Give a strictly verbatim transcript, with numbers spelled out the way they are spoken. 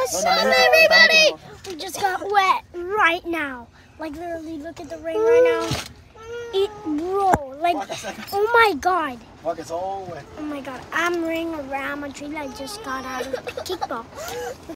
What's up, everybody? We just got wet right now. Like, literally, look at the rain right now. It, bro, like, oh my god. Oh my god, I'm running around a tree like just got out of kickball.